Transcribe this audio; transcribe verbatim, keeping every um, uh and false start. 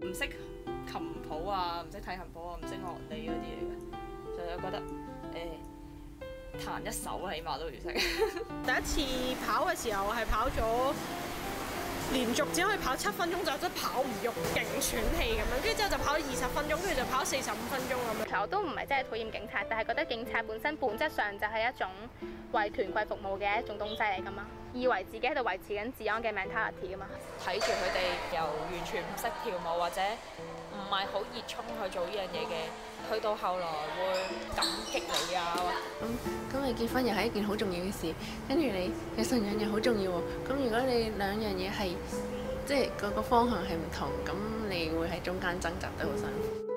唔識琴譜啊，唔識睇琴譜啊，唔識樂理嗰啲嚟嘅，就有覺得誒、呃、彈一首起碼都要識。 第一次跑嘅時候係跑咗連續只可以跑七分鐘，就真係跑唔喐，勁喘氣咁樣，跟住之後就跑咗二十分鐘，跟住就跑四十五分鐘咁樣。 其實我都唔係真係討厭警察，但係覺得警察本身本質上就係一種為權貴服務嘅一種東西嚟㗎嘛，以為自己喺度維持緊治安嘅 mentality 㗎嘛。 睇住佢哋由完全唔識跳舞或者唔係好熱衷去做呢樣嘢嘅，去到後來會感激你啊。 咁咁你結婚又係一件好重要嘅事，跟住你嘅信仰又好重要喎。咁如果你兩樣嘢係即係嗰個方向係唔同，咁你會喺中間掙扎得好辛苦。